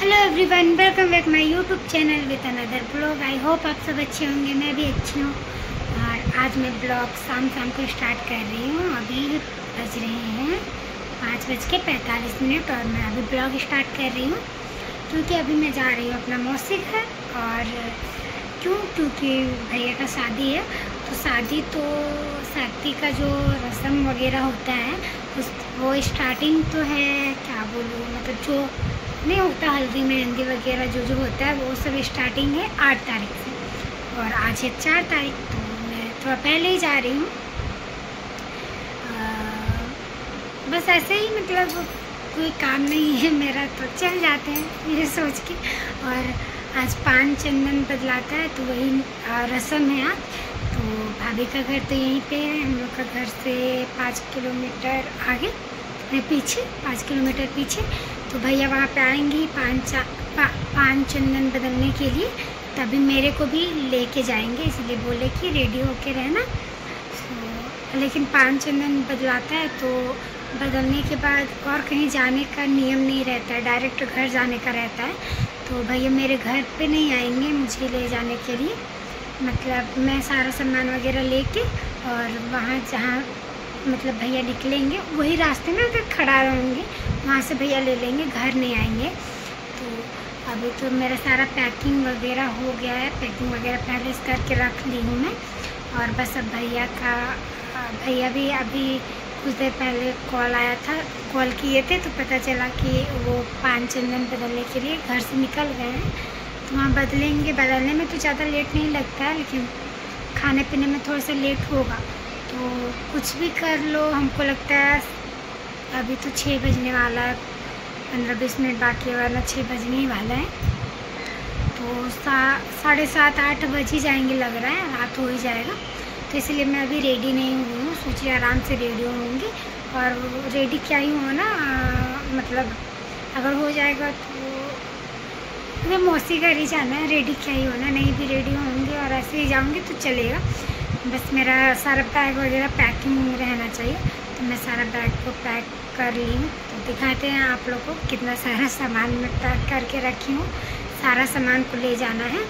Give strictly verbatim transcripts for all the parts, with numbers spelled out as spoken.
Hello everyone, welcome back my YouTube channel with another blog. I hope आप सब अच्छे होंगे, मैं भी अच्छी हूँ। और आज मैं ब्लॉग शाम शाम को स्टार्ट कर रही हूँ। अभी बज रहे हैं पाँच बज के पैंतालीस मिनट और मैं अभी ब्लॉग स्टार्ट कर रही हूँ क्योंकि अभी मैं जा रही हूँ अपना मौसी घर। और क्यों? क्योंकि भैया का शादी है। तो शादी तो शादी का जो रस्म वगैरह होता है उस वो स्टार्टिंग तो है, क्या बोलूँ, मतलब जो नहीं होता हल्दी मेहंदी वगैरह जो जो होता है वो सब स्टार्टिंग है आठ तारीख से और आज है चार तारीख। तो मैं थोड़ा पहले ही जा रही हूँ। बस ऐसे ही, मतलब कोई काम नहीं है मेरा तो चल जाते हैं ये सोच के। और आज पान चंदन बदलाता है तो वही रस्म है आज। तो भाभी का घर तो यहीं पे है, हम लोग का घर से पाँच किलोमीटर आगे पीछे पाँच किलोमीटर पीछे। तो भैया वहाँ पे आएंगी पान चा पा, पान चंदन बदलने के लिए, तभी मेरे को भी लेके जाएंगे, इसलिए बोले कि रेडी होके रहना। तो लेकिन पान चंदन बदलाता है तो बदलने के बाद और कहीं जाने का नियम नहीं रहता है, डायरेक्ट घर जाने का रहता है। तो भैया मेरे घर पे नहीं आएंगे मुझे ले जाने के लिए, मतलब मैं सारा सामान वगैरह लेके और वहाँ जहाँ मतलब भैया निकलेंगे वही रास्ते में अगर खड़ा रहूँगी, वहाँ से भैया ले लेंगे, घर नहीं आएंगे। तो अभी तो मेरा सारा पैकिंग वगैरह हो गया है, पैकिंग वगैरह पहले से करके रख ली हूँ मैं। और बस अब भैया का भैया भी अभी कुछ देर पहले कॉल आया था, कॉल किए थे तो पता चला कि वो पान चंदन बदलने के लिए घर से निकल गए हैं। तो वहाँ बदलेंगे, बदलने में तो ज़्यादा लेट नहीं लगता है, लेकिन खाने पीने में थोड़ा सा लेट होगा। तो कुछ भी कर लो, हमको लगता है अभी तो छः बजने वाला है, पंद्रह बीस मिनट बाकी है, वरना छः बजने ही वाला है। तो सा साढ़े सात आठ बज ही जाएंगे लग रहा है, रात हो ही जाएगा। तो इसलिए मैं अभी रेडी नहीं हुई हूँ, सोचिए आराम से रेडी होंगी। और रेडी क्या ही हो ना, मतलब अगर हो जाएगा तो मुझे मौसी घर ही जाना है, रेडी क्या ही होना, नहीं भी रेडी होंगी और ऐसे ही जाऊँगी तो चलेगा। बस मेरा सारा बैग वगैरह पैकिंग रहना चाहिए, तो मैं सारा बैग को पैक कर ली हूँ। तो दिखाते हैं आप लोग को कितना सारा सामान मैं पैक करके रखी हूँ। सारा सामान को ले जाना है।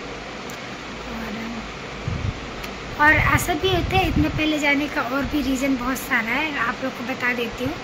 और और ऐसा भी होता है, इतने पहले जाने का और भी रीज़न बहुत सारा है, आप लोग को बता देती हूँ।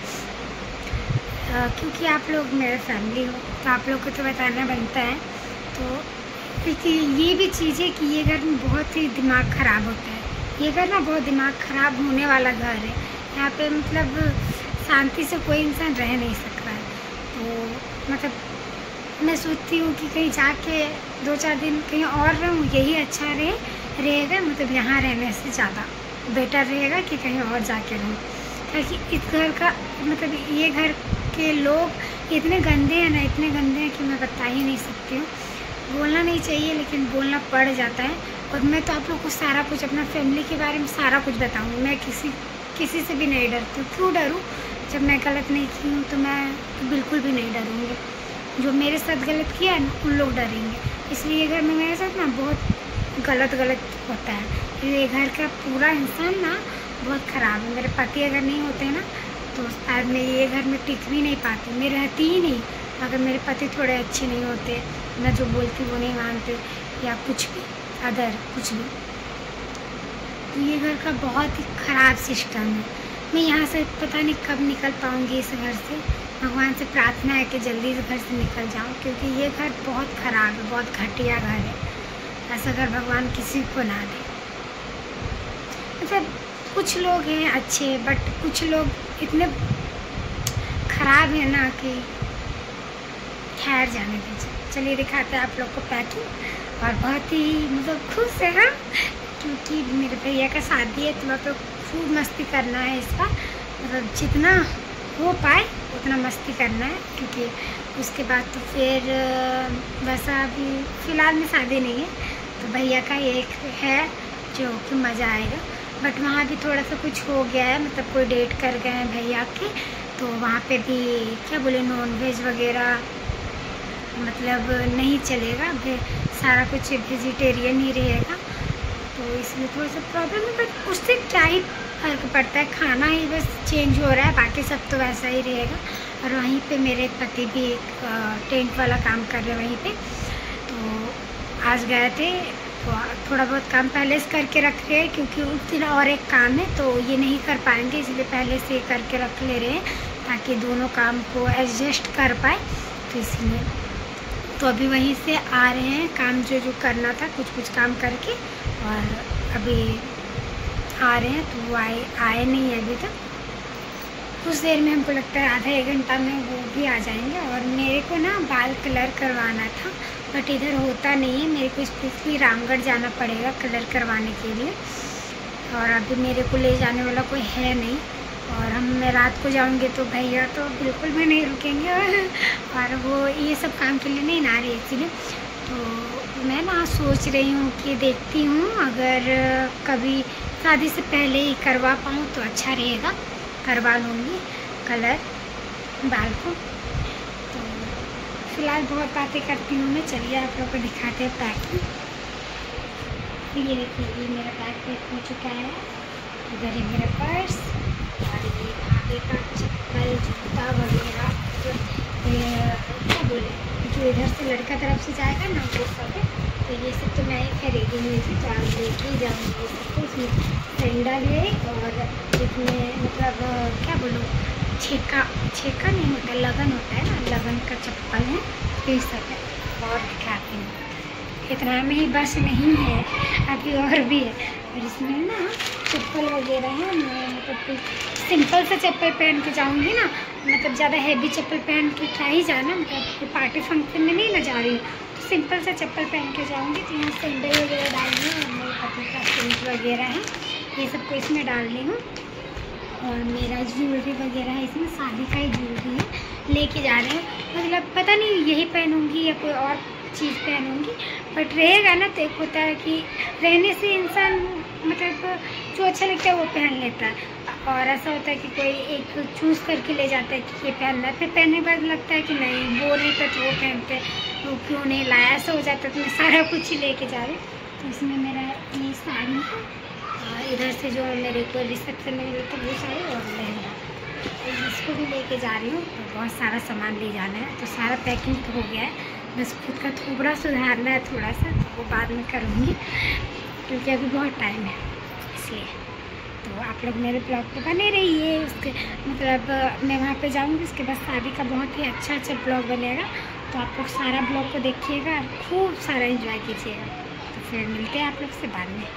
क्योंकि आप लोग मेरे फैमिली हो तो आप लोग को तो बताना बनता है। तो क्योंकि ये भी चीज़ है कि ये घर में बहुत ही दिमाग ख़राब होता है। ये घर ना बहुत दिमाग ख़राब होने वाला घर है। यहाँ पे मतलब शांति से कोई इंसान रह नहीं सकता है। तो मतलब मैं सोचती हूँ कि कहीं जाके दो चार दिन कहीं और रहूँ, यही अच्छा रहे रहेगा, मतलब यहाँ रहने से ज़्यादा बेटर रहेगा कि कहीं और जाके रहूँ। क्योंकि इस घर का मतलब ये घर के लोग इतने गंदे हैं ना, इतने गंदे हैं कि मैं बता ही नहीं सकती हूँ। बोलना नहीं चाहिए लेकिन बोलना पड़ जाता है। और मैं तो आप लोग को सारा कुछ अपना फैमिली के बारे में सारा कुछ बताऊँ, मैं किसी किसी से भी नहीं डरती हूँ। क्यों डरूँ? जब मैं गलत नहीं की हूँ तो मैं तो बिल्कुल भी नहीं डरूँगी। जो मेरे साथ गलत किया है ना उन लोग डरेंगे। इसलिए ये घर में मेरे साथ ना बहुत गलत गलत होता है। ये घर का पूरा इंसान ना बहुत ख़राब है। मेरे पति अगर नहीं होते ना तो शायद मैं ये घर में टिक भी नहीं पाती, मैं रहती ही नहीं। अगर मेरे पति थोड़े अच्छे नहीं होते, मैं जो बोलती वो नहीं मानते या कुछ भी अदर कुछ भी, तो ये घर का बहुत ही ख़राब सिस्टम है। मैं यहाँ से पता नहीं कब निकल पाऊँगी इस घर से। भगवान से प्रार्थना है कि जल्दी इस घर से निकल जाऊँ, क्योंकि ये घर बहुत ख़राब है, बहुत घटिया घर है। ऐसा घर भगवान किसी को ना दे। मतलब कुछ लोग हैं अच्छे, बट कुछ लोग इतने ख़राब हैं ना कि खैर जाने दीजिए। चलिए दिखाते हैं आप लोग को पैकिंग। और बहुत ही मतलब खुश है हम, क्योंकि मेरे भैया का शादी है तो वहाँ पे खूब मस्ती करना है इस बार, मतलब जितना हो पाए उतना मस्ती करना है। क्योंकि उसके बाद तो फिर वैसा अभी फ़िलहाल में शादी नहीं है, तो भैया का एक है जो कि मज़ा आएगा। बट वहाँ भी थोड़ा सा कुछ हो गया है, मतलब कोई डेट कर गए हैं भैया के, तो वहाँ पे भी क्या बोले नॉन वेज वगैरह मतलब नहीं चलेगा, सारा कुछ वेजिटेरियन ही रहेगा। तो इसलिए थोड़ा सा प्रॉब्लम है, बट उससे क्या ही फ़र्क पड़ता है, खाना ही बस चेंज हो रहा है, बाकी सब तो वैसा ही रहेगा। और वहीं पे मेरे पति भी एक टेंट वाला काम कर रहे हैं वहीं पे। तो आज गए थे, तो थोड़ा बहुत काम पहले से करके रख रहे हैं क्योंकि उस दिन और एक काम है तो ये नहीं कर पाएंगे, इसलिए पहले से करके रख ले रहे हैं ताकि दोनों काम को एडजस्ट कर पाए। तो इसलिए तो अभी वहीं से आ रहे हैं, काम जो जो करना था कुछ कुछ काम करके, और अभी आ रहे हैं। तो वो आए आए नहीं है अभी तक, कुछ देर में हमको लगता है आधा एक घंटा में वो भी आ जाएंगे। और मेरे को ना बाल कलर करवाना था बट इधर होता नहीं है, मेरे को स्पेशली रामगढ़ जाना पड़ेगा कलर करवाने के लिए, और अभी मेरे को ले जाने वाला कोई है नहीं। और हम मैं रात को जाऊंगी तो भैया तो बिल्कुल भी नहीं रुकेंगे और वो ये सब काम के लिए नहीं ना रही, इसीलिए तो मैं ना सोच रही हूँ कि देखती हूँ अगर कभी शादी से पहले ही करवा पाऊँ तो अच्छा रहेगा, करवा लूँगी कलर बाल को। तो फिलहाल बहुत बातें करती हूँ मैं, चलिए आप लोग को दिखाते हैं पैकिंग। ये देखिए ये मेरा बैग पैक हो चुका है, इधर है मेरा पर्स और ये आगे का चप्पल जूता वगैरह क्या बोले जो इधर से लड़का तरफ से जाएगा ना वो सब है। तो ये सब तो मैं ही खरीदी हुई थी, तो आप लेके ही जाऊँगी ये सब। तो इसमें सैंडल है और इसमें मतलब क्या बोलूँ छेका छेका नहीं होता, लगन होता है ना, लगन का चप्पल है, ये सब है। और दिखाती हूँ, इतना में ही बस नहीं है, अभी और भी है। और इसमें ना चप्पल वगैरह है, मैं मतलब सिंपल सा चप्पल पहन के जाऊंगी ना, मतलब ज़्यादा हैवी चप्पल पहन के क्या ही जाना, मतलब पार्टी फंक्शन में नहीं ना जा रही हूँ, तो सिंपल सा चप्पल पहन के जाऊंगी। तो यहाँ सैंडल वगैरह डालनी है और मेरे कपड़े का पेंट वगैरह है, ये सब को इसमें डालनी हूँ। और मेरा ज्वेलरी वगैरह है, इसमें शादी का ही ज्वेलरी है, लेके जा रहे हैं। मतलब पता नहीं यही पहनूँगी या कोई और चीज़ पहनूँगी, बट रहेगा ना तो एक होता है कि रहने से इंसान मतलब जो अच्छा लगता है वो पहन लेता है, और ऐसा होता है कि कोई एक चूज़ करके ले जाता है कि ये पहनना है, फिर पहनने के बाद लगता है कि नहीं वो नहीं था तो वो पहनते, वो क्यों नहीं लाया, ऐसा हो जाता है। तो मैं सारा कुछ ही लेके जा रही हूँ। तो इसमें मेरा ये साड़ी है, और इधर से जो मेरे को रिसेप्शन में मिला था वो साड़ी और लहंगा, तो इसको भी लेके जा रही हूँ। तो बहुत सारा सामान ले जाना है, तो सारा पैकिंग तो हो गया है, बस खुद का थोड़ा सुधारना है थोड़ा सा, तो वो बाद में करूँगी क्योंकि अभी बहुत टाइम है इसलिए। तो आप लोग मेरे ब्लॉग पे बने रहिए, उसके मतलब मैं वहाँ पे जाऊँगी, उसके बाद शादी का बहुत ही अच्छा अच्छा ब्लॉग बनेगा, तो आप लोग सारा ब्लॉग को देखिएगा और खूब सारा एंजॉय कीजिएगा। तो फिर मिलते हैं आप लोग से बाद में।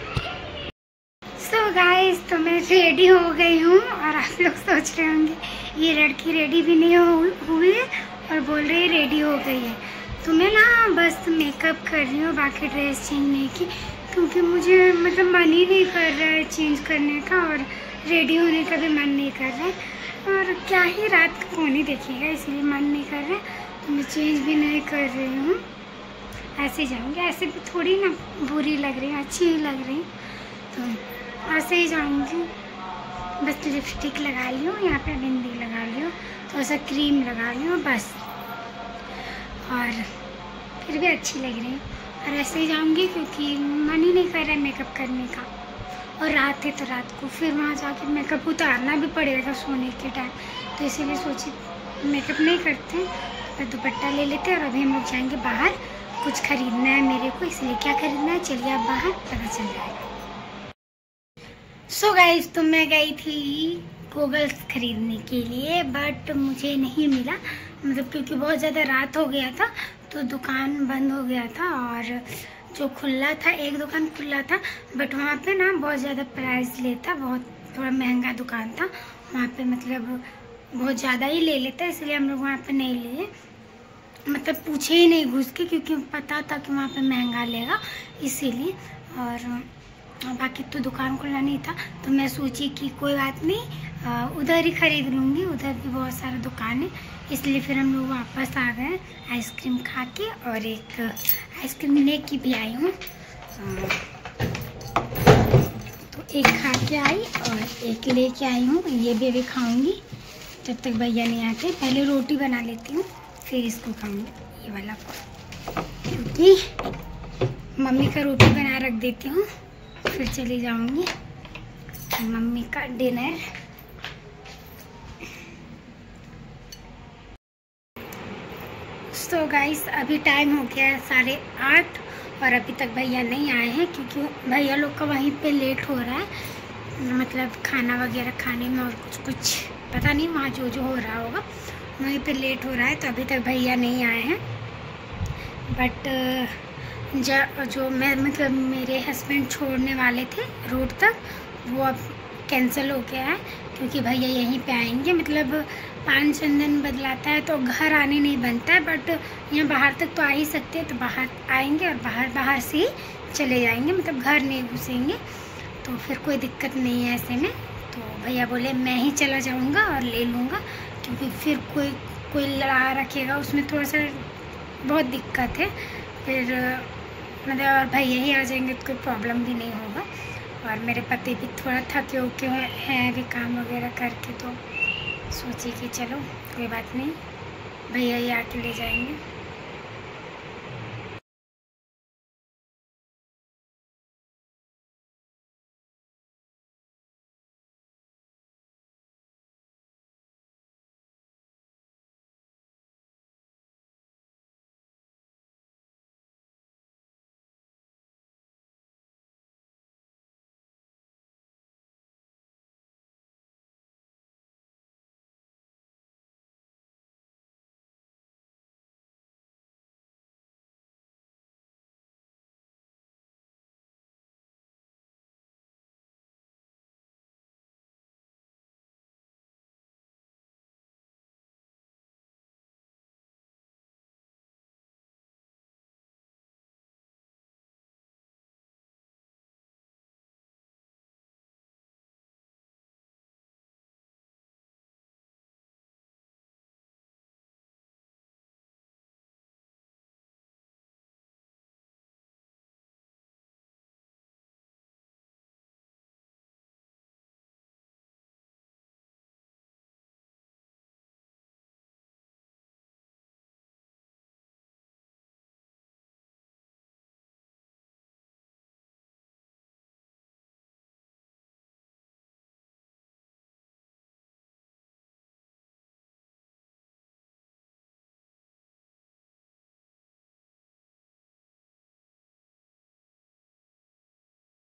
सो गाइस, तो मैं रेडी हो गई हूँ और आप लोग सोच रहे होंगे ये लड़की रेडी भी नहीं हो हुई है और बोल रही है रेडी हो गई है। तो मैं ना बस मेकअप कर रही हूँ, बाकी ड्रेस चेंज नहीं की, क्योंकि मुझे मतलब मन ही नहीं कर रहा है चेंज करने का और रेडी होने का भी मन नहीं कर रहा है, और क्या ही रात को कौन ही देखेगा, इसलिए मन नहीं कर रहा है। तो मैं चेंज भी नहीं कर रही हूँ, ऐसे ही जाऊँगी। ऐसे भी थोड़ी ना बुरी लग रही है, अच्छी ही लग रही, तो ऐसे ही जाऊँगी। बस लिपस्टिक लगा ली हूँ, यहाँ पे बिंदी लगा ली हूँ, थोड़ा सा क्रीम लगा ली हूँ बस, और फिर भी अच्छी लग रही है। और ऐसे ही जाऊँगी क्योंकि मन ही नहीं कर रहा है मेकअप करने का, और रात है तो रात को फिर वहाँ जाके मेकअप उतारना भी पड़ेगा सोने के टाइम, तो इसीलिए सोची मेकअप नहीं करते, तो दुपट्टा ले लेते हैं। और अभी हम लोग जाएंगे बाहर, कुछ खरीदना है मेरे को, इसलिए क्या खरीदना है चलिए आप बाहर पता चल जाएगा। सो गाइस, तो मैं गई थी गॉगल्स खरीदने के लिए, बट मुझे नहीं मिला, मतलब क्योंकि बहुत ज़्यादा रात हो गया था तो दुकान बंद हो गया था, और जो खुला था एक दुकान खुला था, बट वहाँ पे ना बहुत ज़्यादा प्राइस लेता, बहुत थोड़ा महंगा दुकान था वहाँ पे, मतलब बहुत ज़्यादा ही ले लेता, इसलिए हम लोग वहाँ पे नहीं लिए, मतलब पूछे ही नहीं घुस के, क्योंकि पता था कि वहाँ पे महंगा लेगा इसीलिए। और बाकी तो दुकान खुला नहीं था, तो मैं सोची कि कोई बात नहीं उधर ही खरीद लूँगी, उधर भी बहुत सारा दुकान है, इसलिए फिर हम लोग वापस आ गए आइसक्रीम खा के। और एक आइसक्रीम लेके भी आई हूँ, तो एक खा के आई और एक लेके आई हूँ, ये भी अभी खाऊँगी जब तक भैया नहीं आते। पहले रोटी बना लेती हूँ फिर इसको खाऊँगी ये वाला, क्योंकि मम्मी का रोटी बना रख देती हूँ, फिर चली जाऊँगी मम्मी का डिनर। सो गाइस अभी टाइम हो गया है साढ़े आठ और अभी तक भैया नहीं आए हैं, क्योंकि भैया लोग का वहीं पे लेट हो रहा है, मतलब खाना वगैरह खाने में और कुछ कुछ पता नहीं वहाँ जो जो हो रहा होगा वहीं पे लेट हो रहा है, तो अभी तक भैया नहीं आए हैं। बट जो जो मैं मतलब मेरे हस्बैंड छोड़ने वाले थे रोड तक, वो अब कैंसिल हो गया है, क्योंकि भैया यहीं पे आएंगे। मतलब पान चंदन बदलाता है तो घर आने नहीं बनता है, बट यहाँ बाहर तक तो आ ही सकते हैं, तो बाहर आएंगे और बाहर बाहर से ही चले जाएंगे, मतलब घर नहीं घुसेंगे, तो फिर कोई दिक्कत नहीं है ऐसे में। तो भैया बोले मैं ही चला जाऊँगा और ले लूँगा, क्योंकि फिर कोई कोई लड़ा रखेगा उसमें थोड़ा सा बहुत दिक्कत है, फिर मतलब और भैया ही आ जाएंगे तो कोई प्रॉब्लम भी नहीं होगा। और मेरे पति भी थोड़ा थके उके हैं अभी काम वगैरह करके, तो सोची कि चलो कोई बात नहीं, भैया ही आके ले जाएंगे।